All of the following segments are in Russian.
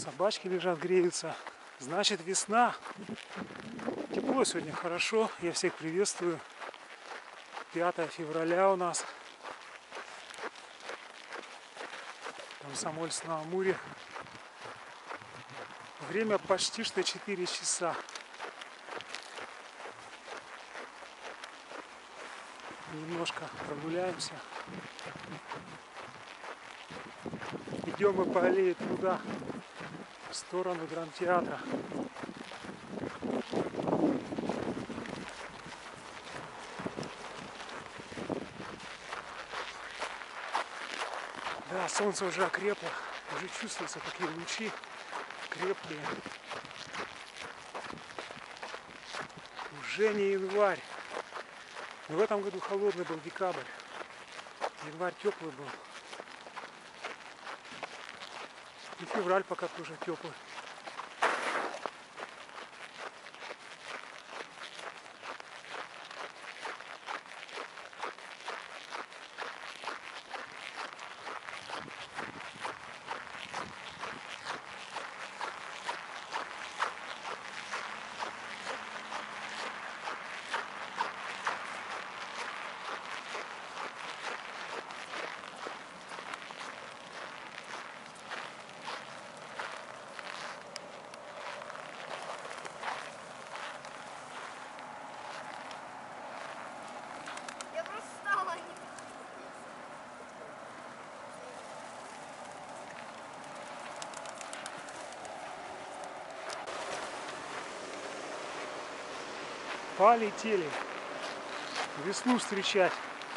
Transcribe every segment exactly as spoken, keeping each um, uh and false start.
Собачки лежат, греются. Значит, весна. Тепло сегодня хорошо. Я всех приветствую. пятое февраля у нас. Комсомольск-на-Амуре. Время почти что четыре часа. Немножко прогуляемся. Идем мы по аллее Труда в сторону драмтеатра. Да, солнце уже окрепло, уже чувствуются такие лучи крепкие. Уже не январь. Но в этом году холодный был декабрь. Январь теплый был. И февраль пока тоже теплый. Полетели весну встречать.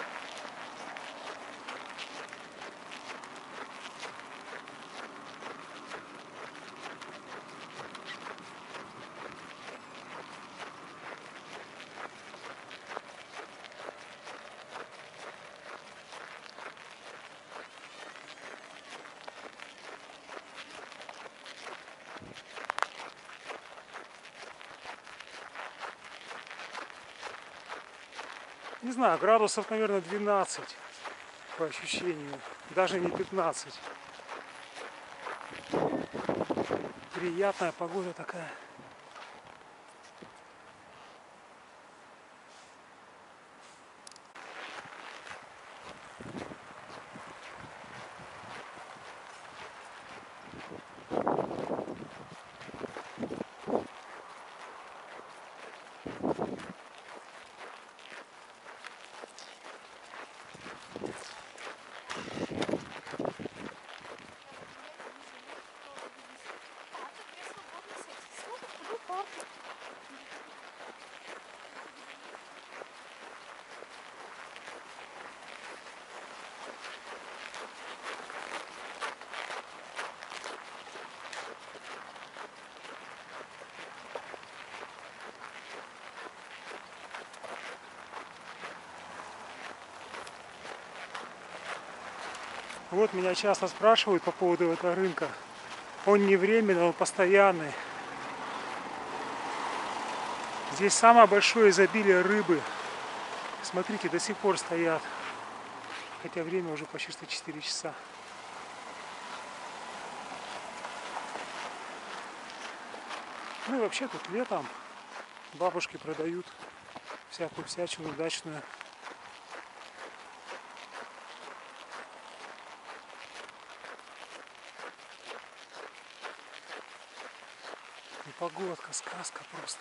Не знаю, градусов, наверное, двенадцать по ощущению, даже не пятнадцать. Приятная погода такая. Вот меня часто спрашивают по поводу этого рынка. Он не временный, он постоянный. Здесь самое большое изобилие рыбы. Смотрите, до сих пор стоят. Хотя время уже почти что четыре часа. Ну и вообще тут летом бабушки продают всякую всячину дачную. И погодка, сказка просто.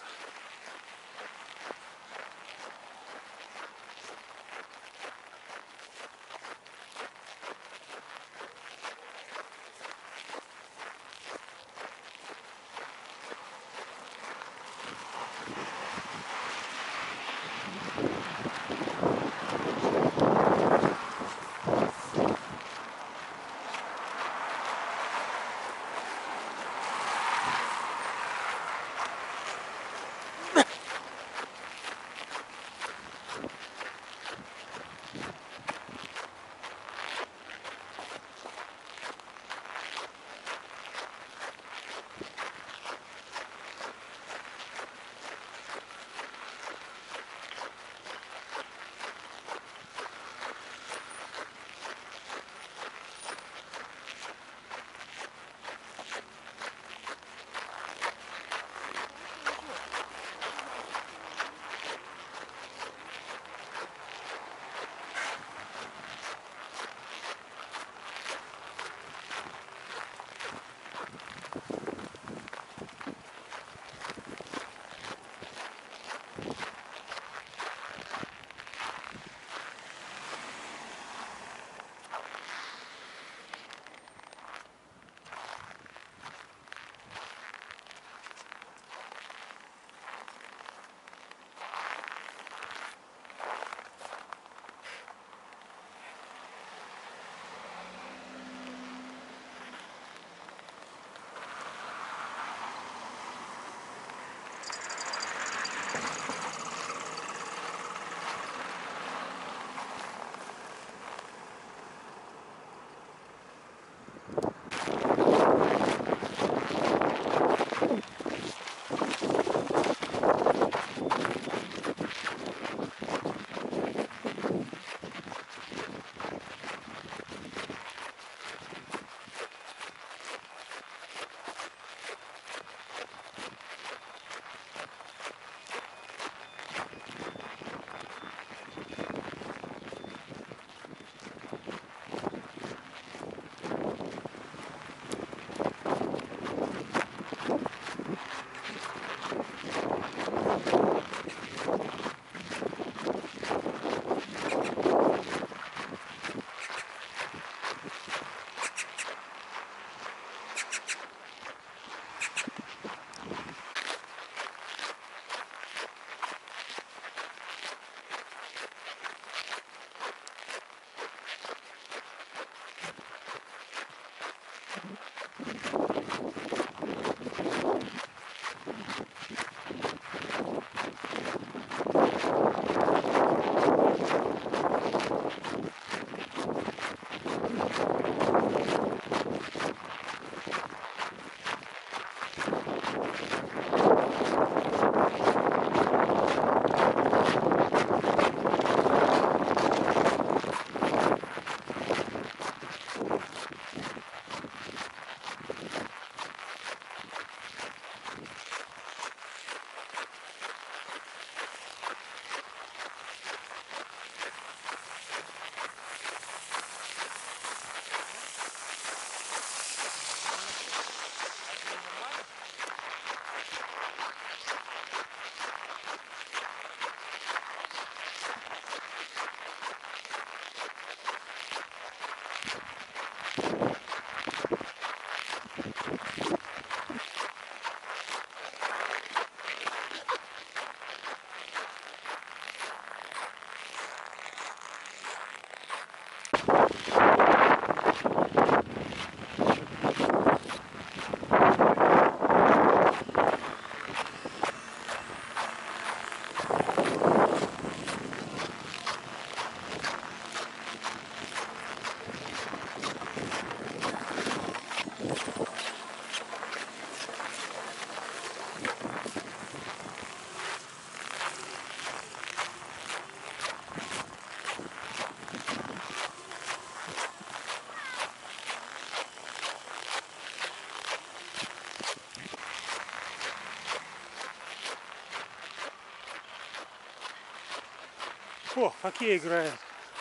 О, хоккей играет.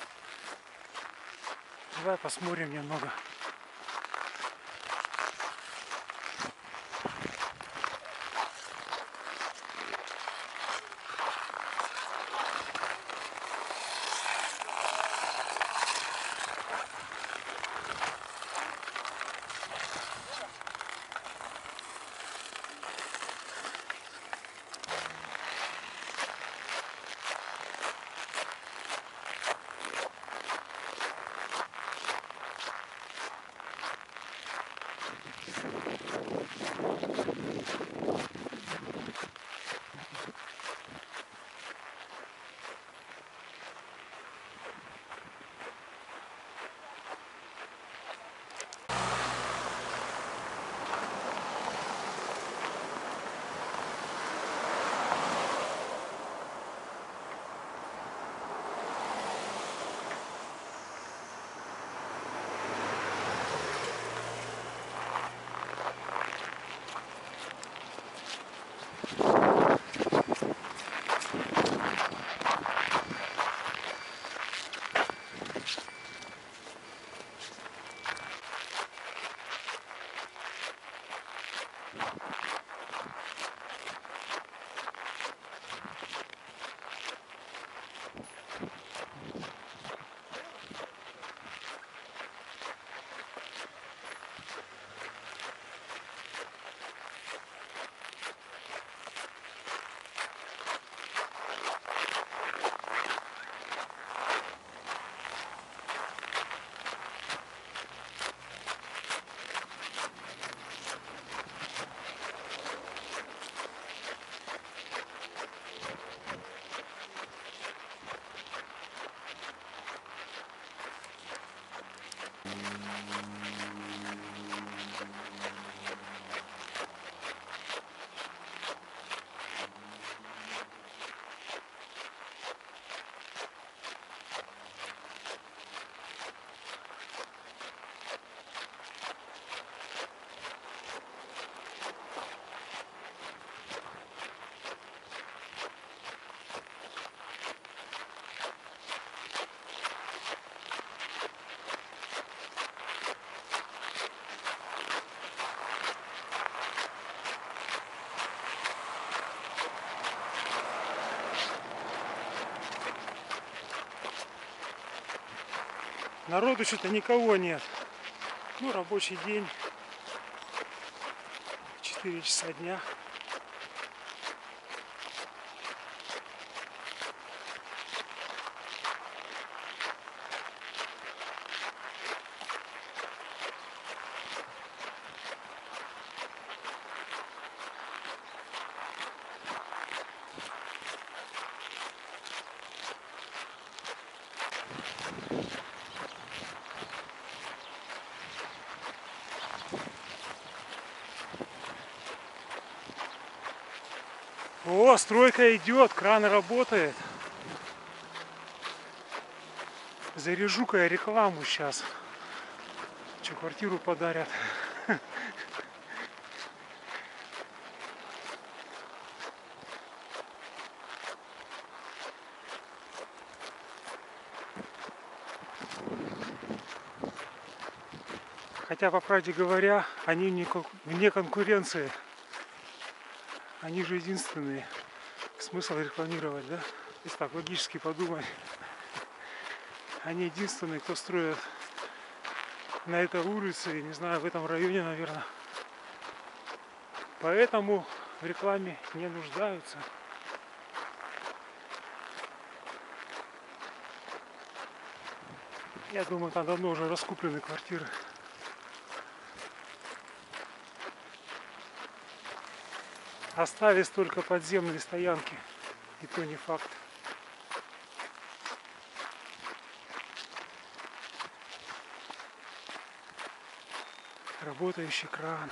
Давай посмотрим немного. Народу что-то никого нет. Ну, рабочий день. четыре часа дня. О, стройка идет, кран работает. Заряжу-ка я рекламу сейчас. Что, квартиру подарят? Хотя, по правде говоря, они вне конкуренции. Они же единственные. Смысл рекламировать, да? Если так логически подумать. Они единственные, кто строит на этой улице, и не знаю, в этом районе, наверное. Поэтому в рекламе не нуждаются. Я думаю, там давно уже раскуплены квартиры. Остались только подземные стоянки, и то не факт. Работающий кран.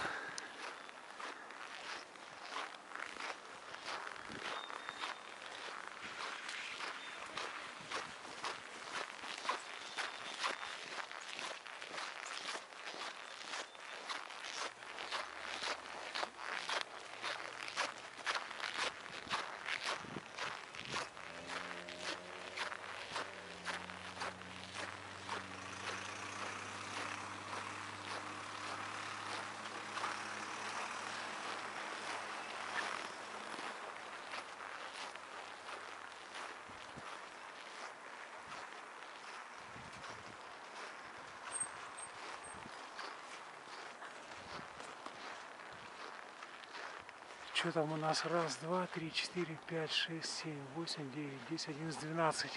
Что там у нас? Раз, два, три, четыре, пять, шесть, семь, восемь, девять, десять, одиннадцать, двенадцать.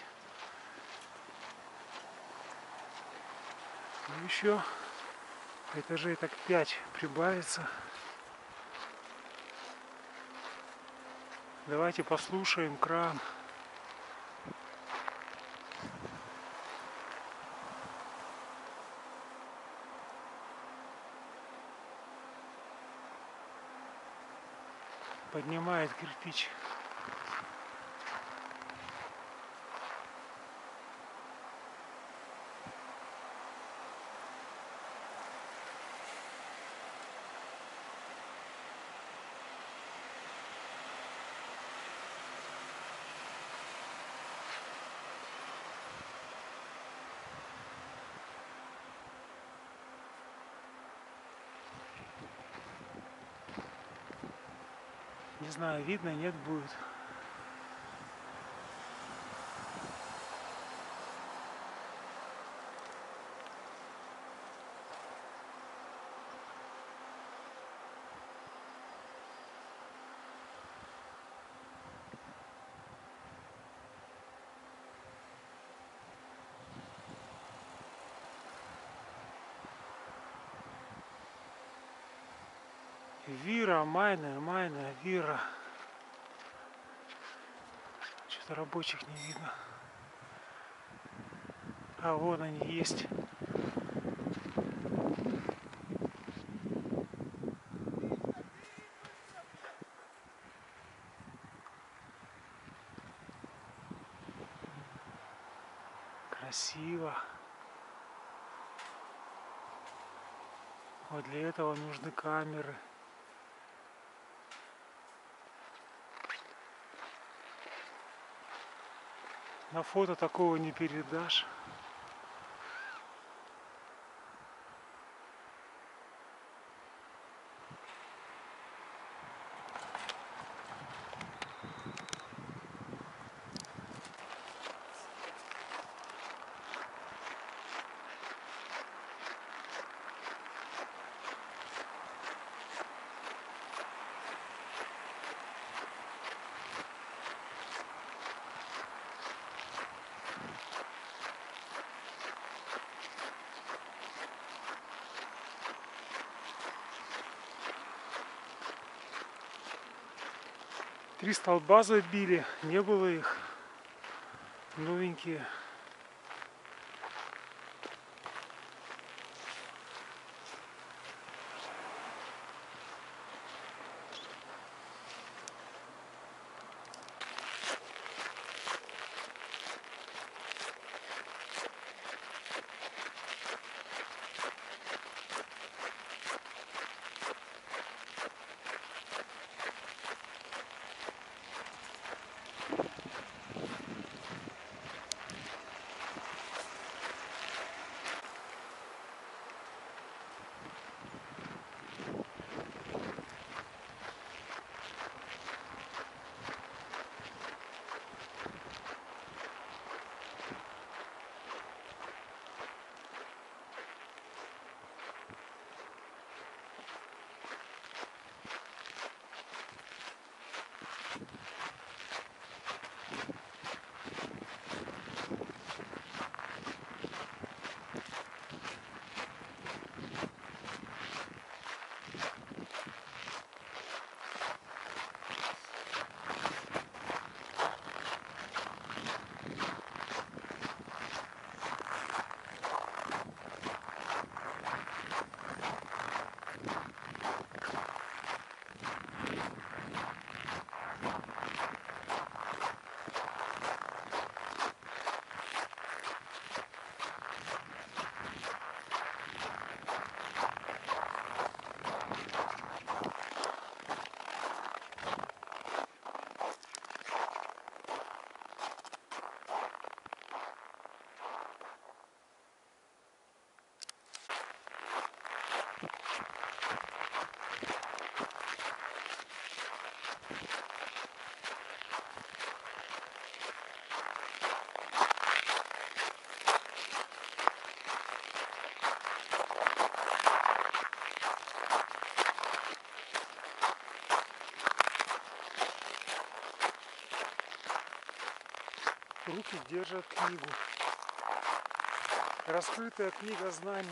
Ну еще этажей так пять прибавится. Давайте послушаем кран. Поднимает кирпич. Не знаю, видно, нет, будет. Вира, майна, майна, Вира. Что-то рабочих не видно. А вон они есть. Красиво. Вот для этого нужны камеры. На фото такого не передашь. Три столба забили, не было их. Новенькие. Руки держат книгу. Раскрытая книга знаний.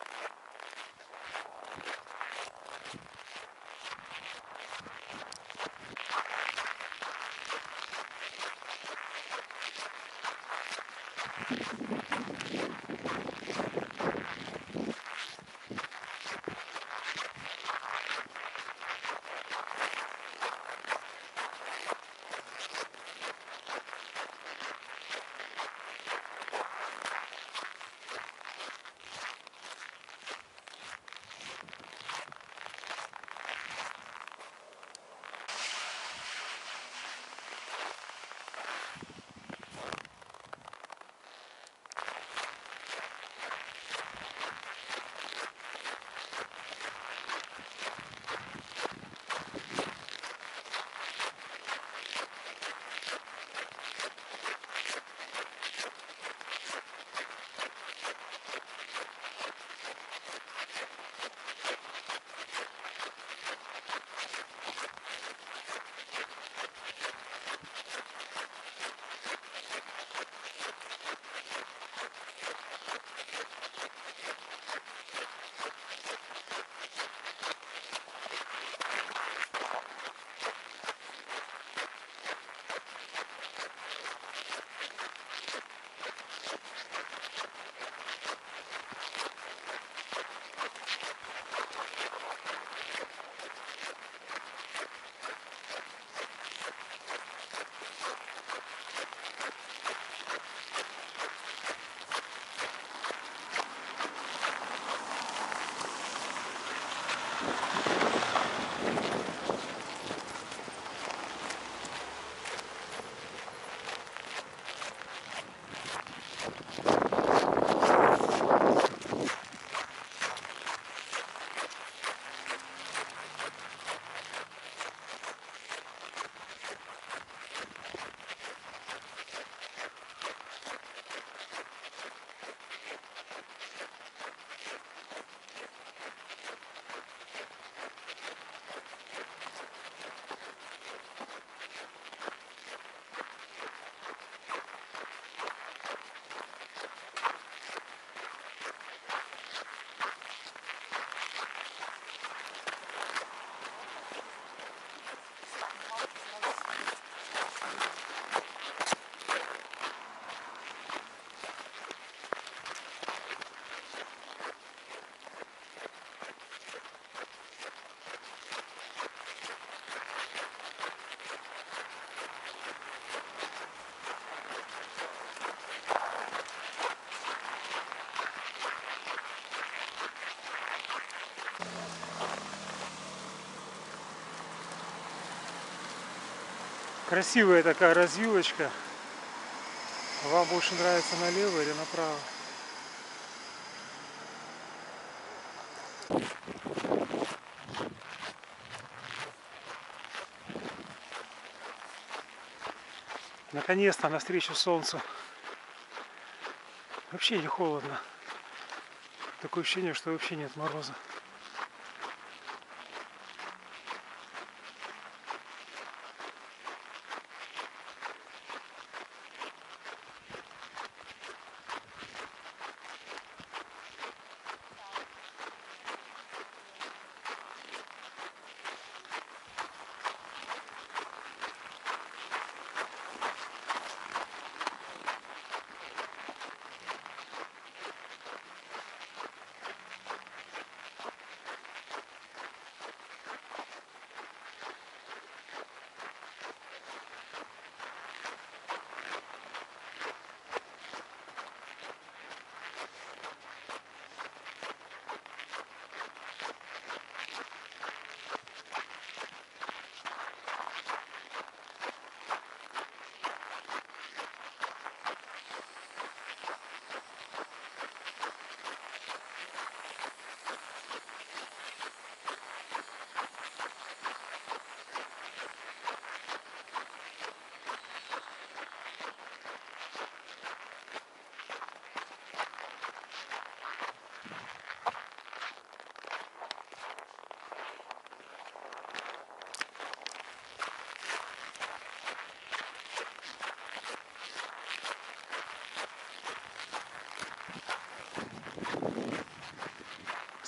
Красивая такая развилочка. Вам больше нравится налево или направо? Наконец-то навстречу солнцу. Вообще не холодно. Такое ощущение, что вообще нет мороза.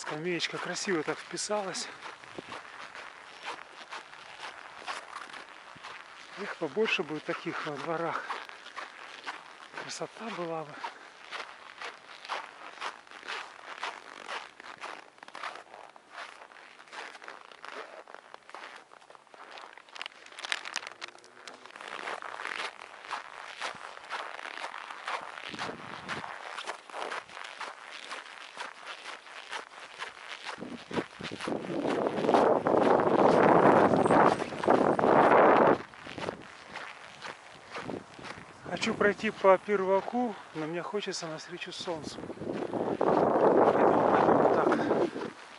Скамеечка красиво так вписалась. Их побольше будет таких во дворах. Красота была бы. Хочу пройти по перваку, но мне хочется навстречу солнцу. Поэтому пойдем вот так.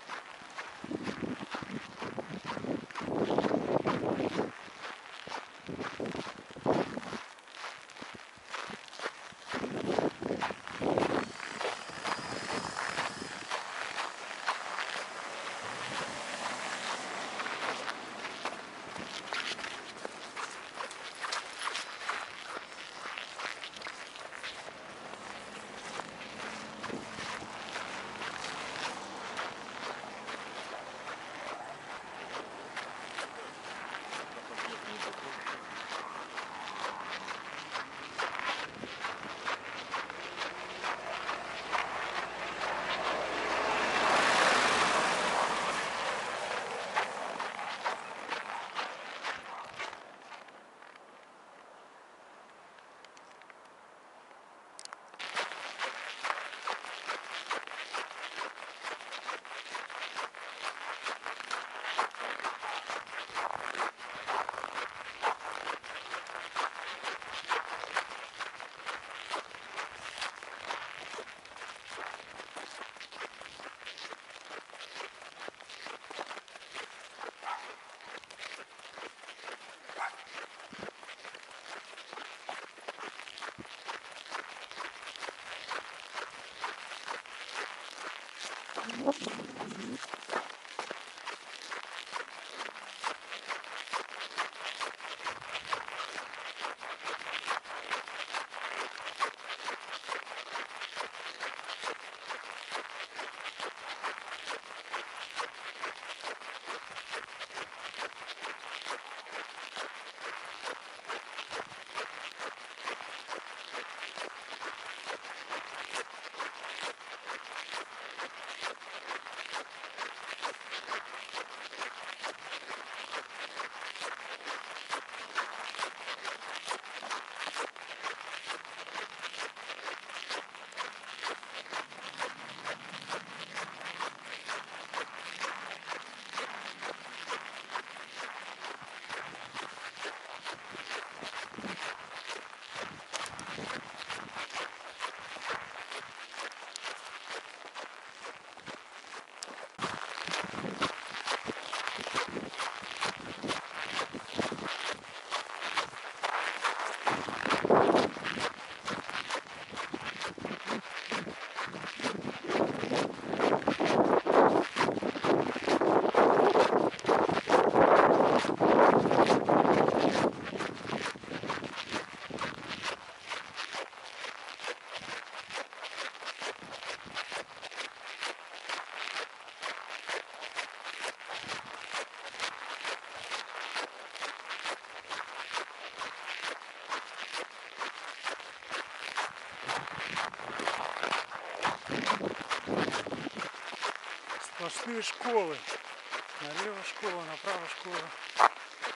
Сплошные школы. Налево школа, направо школа.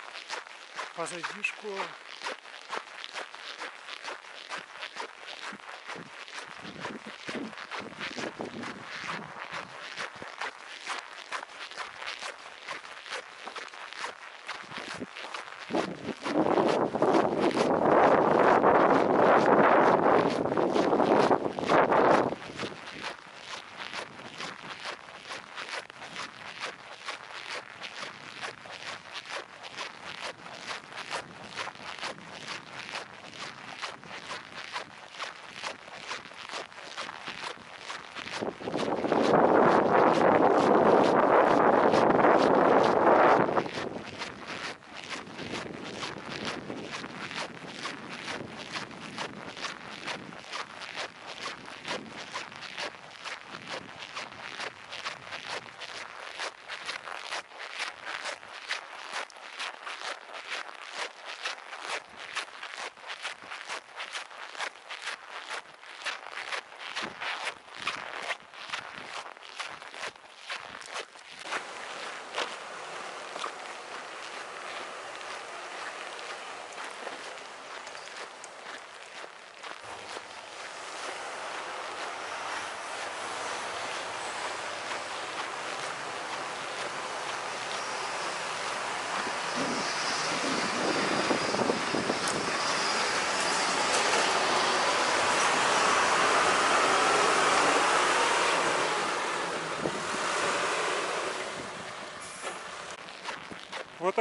Позади школа.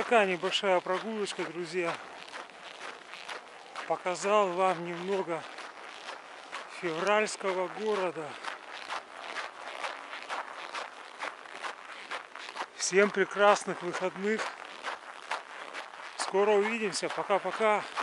такая небольшая прогулочка, друзья. Показал вам немного февральского города. Всем прекрасных выходных. Скоро увидимся. Пока-пока.